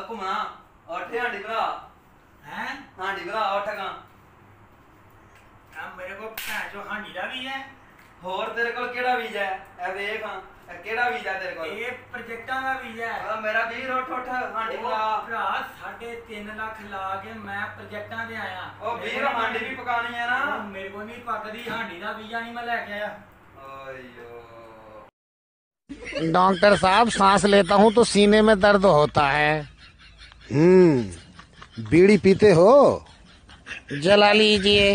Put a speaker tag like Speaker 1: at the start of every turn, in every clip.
Speaker 1: घूमना उठ हांडी भरा हैं हांडी भरा उठ गा मेरे को जो हांडी दा भी है होर तेरे कोल केड़ा वीजा है ए देख हां केड़ा वीजा तेरे कोल ये प्रोजेक्टां दा वीजा है मेरा वीर उठ उठ हांडी भरा भरा 3.5 लाख ला के मैं प्रोजेक्टां दे आया ओ वीर हांडी भी पकानी है ना मेरे को नहीं पकदी हांडी दा वीजा नहीं मैं लेके आया ओयो
Speaker 2: डॉक्टर साहब सांस लेता हूं तो सीने में दर्द होता है। बीड़ी पीते हो? जला लीजिए।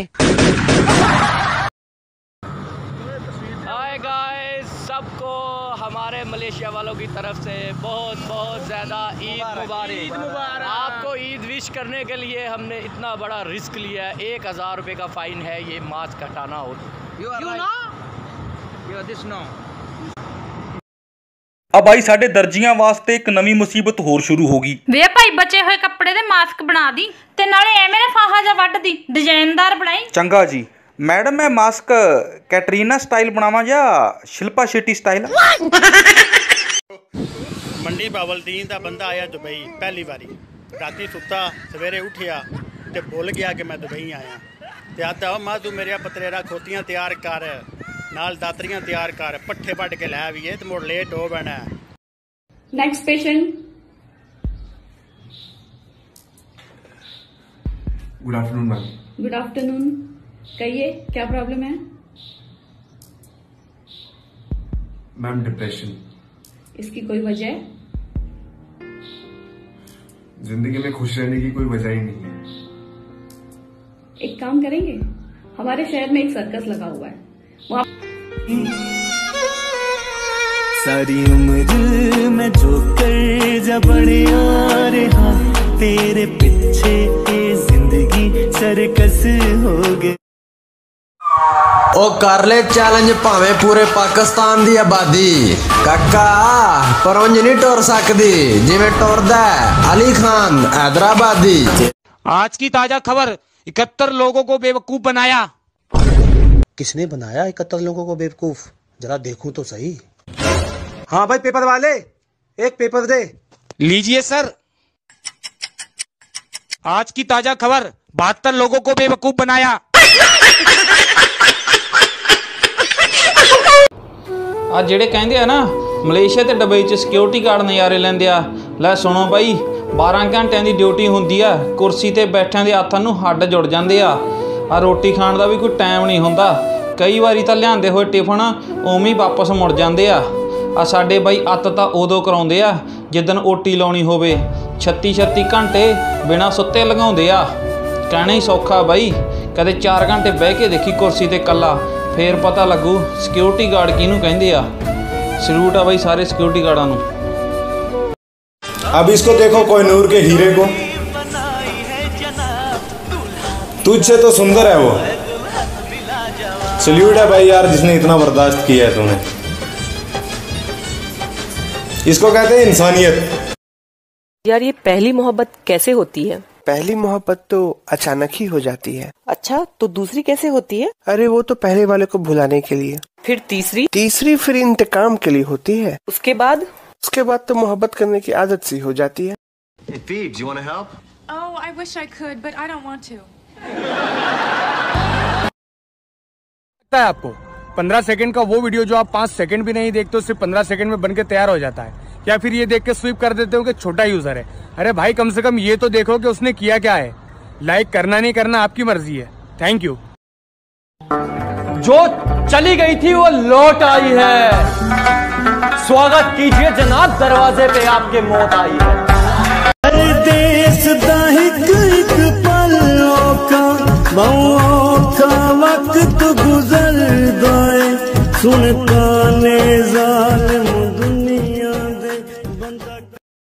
Speaker 3: हाय गाइस, सबको हमारे मलेशिया वालों की तरफ से बहुत बहुत ज़्यादा ईद मुबारक। आपको ईद विश करने के लिए हमने इतना बड़ा रिस्क लिया है। 1000 रुपये का फ़ाइन है ये मास्क हटाना हो।
Speaker 4: अब भाई साढ़े दर्जियां वास्ते एक नवी मुसीबत होर शुरू होगी।
Speaker 5: वे भाई बचे हुए कपड़े दे मास्क बना दी ते नाले एवें ने फाहा जा वड्ड दी डिजाइनदार बनाई।
Speaker 4: चंगा जी मैडम, मैं मास्क कैटरीना स्टाइल बनावा या शिल्पा शेट्टी स्टाइल?
Speaker 6: मंडी बावलदीन का बंदा आया दुबई पहली बारी, राती सुता सवेरे उठिया ते भुल गया कि मैं दुबई आया ते आता मां तू मेरे पतरेरा खोतियां तैयार कर नाल दातरियां तैयार कर, पट्ठे पट के लै आइए तो मुड़ लेट हो बैना।
Speaker 7: Next patient.
Speaker 8: Good afternoon ma'am.
Speaker 7: Good afternoon, कहिए क्या प्रॉब्लम है?
Speaker 8: Ma'am depression.
Speaker 7: इसकी कोई वजह?
Speaker 8: जिंदगी में खुश रहने की कोई वजह ही नहीं है।
Speaker 7: एक काम करेंगे, हमारे शहर में एक सर्कस लगा हुआ है, वहाँ
Speaker 9: सारी उम्र में जो कर जा बड़े आ रहा तेरे पीछे जिंदगी सर्कस हो गए।
Speaker 10: ओ कर ले चैलेंज भावें पूरे पाकिस्तान दी आबादी, काका पर उंज नहीं टुर सकदी जिवें टुरदा अली खान हैदराबादी।
Speaker 2: आज की ताजा खबर, 71 लोगों को बेवकूफ बनाया।
Speaker 11: किसने बनाया 71 लोगों को बेवकूफ? जरा देखूं तो सही।
Speaker 2: हाँ भाई पेपर वाले, एक पेपर दे। लीजिए सर। आज की ताजा खबर, 72 लोगों को बेवकूफ बनाया।
Speaker 12: आ ਜਿਹੜੇ ਕਹਿੰਦੇ ਆ ਨਾ ਮਲੇਸ਼ੀਆ ਤੇ ਦੁਬਈ 'ਚ ਸਿਕਿਉਰਿਟੀ ਗਾਰਡ ਨਜ਼ਾਰੇ ਲੈਂਦੇ ਆ, ਲੈ ਸੁਣੋ ਬਾਈ 12 ਘੰਟਿਆਂ ਦੀ ਡਿਊਟੀ ਹੁੰਦੀ ਆ, ਕੁਰਸੀ ਤੇ ਬੈਠਿਆਂ ਦੇ ਹੱਥਾਂ ਨੂੰ ਹੱਡ ਜੁੜ ਜਾਂਦੇ ਆ। ਆ ਰੋਟੀ ਖਾਣ ਦਾ ਵੀ ਕੋਈ ਟਾਈਮ ਨਹੀਂ ਹੁੰਦਾ, ਕਈ ਵਾਰੀ ਤਾਂ ਲਿਆਂਦੇ ਹੋਏ ਟਿਫਨ ਉਵੇਂ ਹੀ ਵਾਪਸ ਮੁੜ ਜਾਂਦੇ ਆ। ਆ ਸਾਡੇ ਬਾਈ ਅੱਤ ਤਾਂ ਉਦੋਂ ਕਰਾਉਂਦੇ ਆ ਜਿੱਦਣ ਓਟੀ ਲਾਉਣੀ ਹੋਵੇ, 36 ਘੰਟੇ ਬਿਨਾਂ ਸੁੱਤੇ ਲਗਾਉਂਦੇ ਆ। ਕਹਿਣਾ ਹੀ ਸੌਖਾ ਬਾਈ, ਕਦੇ 4 ਘੰਟੇ ਬਹਿ ਕੇ ਦੇਖੀ ਕੁਰਸੀ ਤੇ ਇਕੱਲਾ, ਫੇਰ ਪਤਾ ਲੱਗੂ ਸਿਕਿਉਰਿਟੀ ਗਾਰਡ ਕਿਹਨੂੰ ਕਹਿੰਦੇ ਆ। ਸਲੂਟ ਆ ਬਾਈ ਸਾਰੇ ਸਿਕਿਉਰਿਟੀ ਗਾਰਡਾਂ ਨੂੰ।
Speaker 13: अब इसको देखो कोहिनूर के हीरे को, तुझसे तो सुंदर है वो। सल्यूट है भाई यार जिसने इतना बर्दाश्त किया है तूने। इसको कहते हैं इंसानियत।
Speaker 14: यार ये पहली मोहब्बत कैसे होती है?
Speaker 15: पहली मोहब्बत तो अचानक ही हो जाती है।
Speaker 14: अच्छा, तो दूसरी कैसे होती है?
Speaker 15: अरे वो तो पहले वाले को भुलाने के लिए।
Speaker 14: फिर तीसरी?
Speaker 15: तीसरी फिर इंतकाम के लिए होती है।
Speaker 14: उसके बाद?
Speaker 15: उसके बाद तो मोहब्बत करने की आदत सी हो जाती है।
Speaker 16: Hey Phoebe, do you want to help?
Speaker 17: Oh, I wish I could, but I don't want to.
Speaker 2: लगता है आपको 15 सेकंड का वो वीडियो जो आप 5 सेकंड भी नहीं देखते, सिर्फ 15 सेकंड में बनके तैयार हो जाता है, या फिर ये देख के स्वीप कर देते हो कि छोटा यूजर है? अरे भाई कम से कम ये तो देखो कि उसने किया क्या है। लाइक करना नहीं करना आपकी मर्जी है। Thank you.
Speaker 18: जो चली गई थी वो लौट आई है, स्वागत कीजिए जनाब, दरवाजे पे आपके मौत आई है।
Speaker 9: देश दा एक पल औखा वक्त गुजर